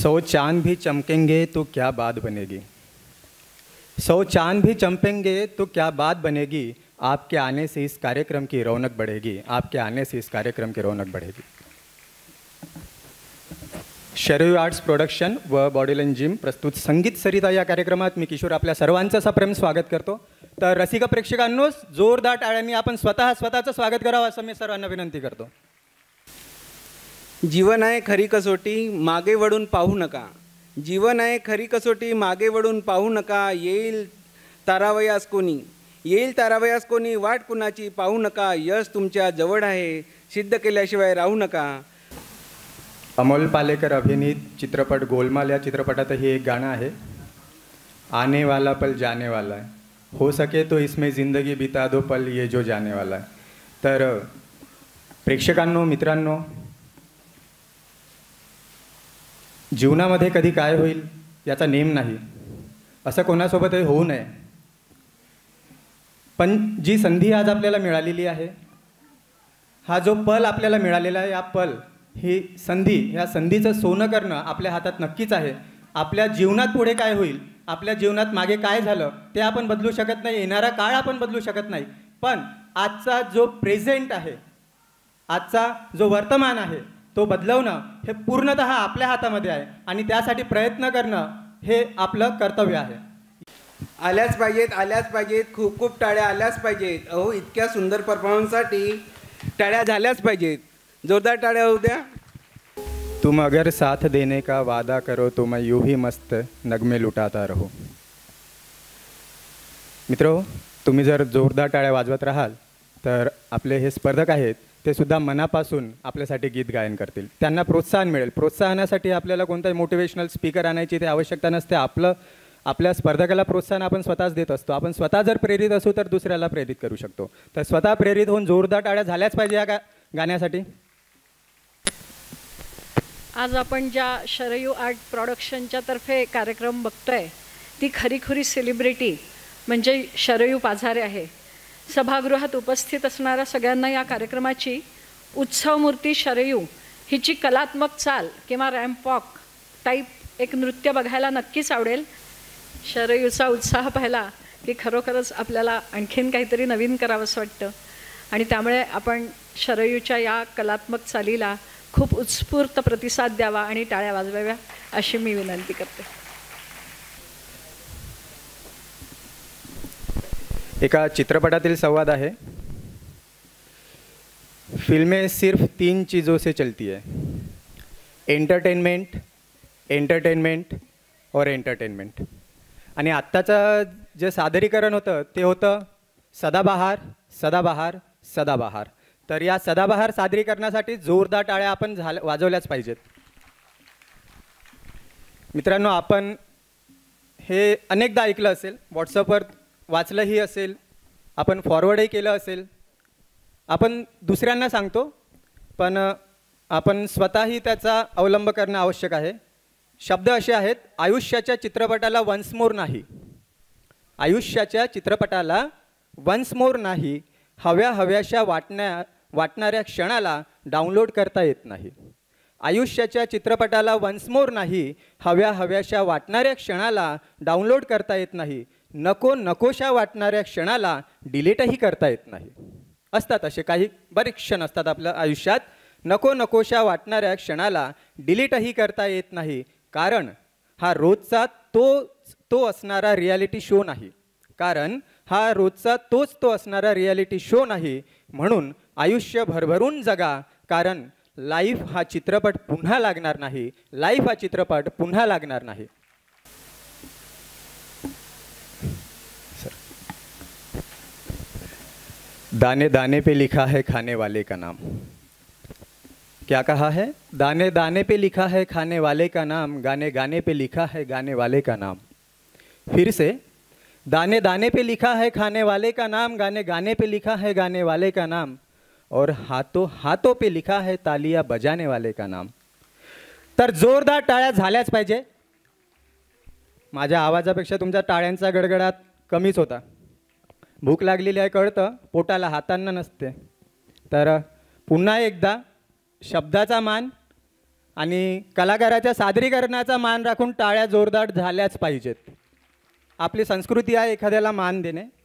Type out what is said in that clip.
सौ चांद भी चमकेंगे तो क्या बात बनेगी, सौ चांद भी चमकेंगे तो क्या बात बनेगी, आपके आने से इस कार्यक्रम की रौनक बढ़ेगी, आपके आने से इस कार्यक्रम की रौनक बढ़ेगी। शरयू आर्ट्स प्रोडक्शन व बॉडीलाइन जिम प्रस्तुत संगीत सरिता या कार्यक्रमात मी किशोर आपल्या सर्वांचं सप्रेम स्वागत करतो। तर रसिक प्रेक्षकांनो, जोरदार टाळ्यांनी आपण स्वतःचं स्वागत करावं असं मी सर्वांना विनंती करतो। जीवन आहे खरी कसोटी, मागे वळून पाहू नका। जीवन आहे खरी कसोटी, मागे वळून पाहू नका। येईल तारावयास कोणी, येईल तारावयास कोणी, वाट कुणाची पाहू नका। यश तुमच्या जवळ आहे, सिद्ध केल्याशिवाय राहू नका। अमोल पालेकर अभिनीत चित्रपट गोलमाल या चित्रपटात हे एक गाणं आहे, आने वाला पल जाने वाला है, हो सके तो इसमें ज़िंदगी बिता दो पल ये जो जाने वाला है। तर प्रेक्षकांनो, मित्रांनो, जीवनामध्ये कधी काय होईल याचा नेम नाही, असं कोणासोबतही होऊ नये। पण जी संधी आज आपल्याला मिळालेली आहे, हा जो पल आपल्याला मिळालेला आहे, या पल ही संधी, ह्या संधीचं सोनं करणं आपल्या हातात नक्कीच आहे। आपल्या जीवनात पुढे काय होईल, आपल्या जीवनात मागे काय झालं ते आपण बदलू शकत नाही, येणारा काळ आपण बदलू शकत नाही, पण आजचा जो प्रेझेंट आहे, आजचा जो वर्तमान आहे तो बदलवणं हे पूर्णतः आपल्या हातामध्ये आहे आणि त्यासाठी प्रयत्न करणं हे आपलं कर्तव्य आहे। आल्याच पाहिजेत, आल्याच पाहिजेत, खूप खूप टाळ्या आल्याच पाहिजेत। अहो, इतक्या सुंदर परफॉर्मन्ससाठी टाळ्या झाल्याच पाहिजेत। जोरदार टाळ्या होऊ द्या। तुम अगर साथ देने का वादा करो तो मैं यूं ही मस्त नगमे लुटाता रहो। मित्रो, तुम्ही जर जोरदार टाळ्या वाजवत राहाल तर आपले हे स्पर्धक आहेत ते सुद्धा मनापासून आपल्यासाठी गीत गायन करतील, त्यांना प्रोत्साहन मिळेल। प्रोत्साहनासाठी आपल्याला कोणताही मोटिवेशनल स्पीकर आणायची ते आवश्यकता नसते। आपल्या स्पर्धकाला प्रोत्साहन आपण स्वतःच देत असतो। आपण स्वतः जर प्रेरित असू तर दुसऱ्याला प्रेरित करू शकतो। तर स्वतः प्रेरित होऊन जोरदार टाळ्या झाल्याच पाहिजे या गाण्यासाठी। आज आपण ज्या शरयू आर्ट प्रोडक्शनच्या तर्फे कार्यक्रम बघतोय ती खरीखुरी सेलिब्रिटी म्हणजे शरयू पाझारे आहे। सभागृहात उपस्थित असणाऱ्या सगळ्यांना या कार्यक्रमाची उत्सवमूर्ती शरयू हिची कलात्मक चाल किंवा रॅम्प वॉक टाईप एक नृत्य बघायला नक्कीच आवडेल। शरयूचा उत्साह पाहिला की खरोखरच आपल्याला आणखीन काहीतरी नवीन करावंसं वाटतं आणि त्यामुळे आपण शरयूच्या या कलात्मक चालीला खूप उत्स्फूर्त प्रतिसाद द्यावा आणि टाळ्या वाजवाव्या अशी मी विनंती करते। एका चित्रपटातील संवाद आहे, फिल्में सिर्फ 3 चीज़ों से चलती है, एंटरटेनमेंट, एंटरटेनमेंट और एंटरटेनमेंट। आणि आत्ताचं जे सादरीकरण होतं ते होतं सदाबहार, सदाबहार, सदाबहार। तर या सदाबहार सादरीकरणासाठी जोरदार टाळ्या आपण वाजवल्याच पाहिजेत। मित्रांनो, आपण हे अनेकदा ऐकलं असेल, व्हॉट्सअपवर वाचलंही असेल, आपण फॉरवर्डही केलं असेल, आपण दुसऱ्यांना सांगतो, पण आपण स्वतःही त्याचा अवलंब करणं आवश्यक आहे। शब्द असे आहेत, आयुष्याच्या चित्रपटाला वन्स मोर नाही, आयुष्याच्या चित्रपटाला वन्स मोर नाही, हव्याशा वाटणाऱ्या क्षणाला डाउनलोड करता येत नाही। आयुष्याच्या चित्रपटाला वन्स मोर नाही, हव्याशा वाटणाऱ्या क्षणाला डाउनलोड करता येत नाही, नकोशा वाटणाऱ्या क्षणाला डिलीटही करता येत नाही। असतात असे काही बरेच क्षण असतात आपल्या आयुष्यात, नकोशा वाटणाऱ्या क्षणाला डिलीटही करता येत नाही, कारण हा रोजचा तो असणारा रियालिटी शो नाही, कारण हा रोजचा तो असणारा रियालिटी शो नाही। म्हणून आयुष्य भरभरून जगा, कारण लाईफ हा चित्रपट पुन्हा लागणार नाही, लाईफ हा चित्रपट पुन्हा लागणार नाही। दाने दाने पे लिखा है खाने वाले का नाम, क्या कहा है? दाने दाने पे लिखा है खाने वाले का नाम, गाने गाने पे लिखा है गाने वाले का नाम। फिर से, दाने दाने पे लिखा है खाने वाले का नाम, गाने गाने पे लिखा है गाने वाले का नाम, और हाथों हाथों पे लिखा है तालियां बजाने वाले का नाम। तर जोरदार टाळ्या झाल्याच पाहिजे। माझ्या आवाजापेक्षा तुमच्या टाळ्यांचा गडगडाट कमीच होता। भूक लागलेली आहे कळतं, पोटाला हातांना नसते। तर पुन्हा एकदा शब्दाचा मान आणि कलाकाराच्या सादरीकरणाचा मान राखून टाळ्या जोरदार झाल्याच पाहिजेत. आपली संस्कृती आहे एखाद्याला मान देणे.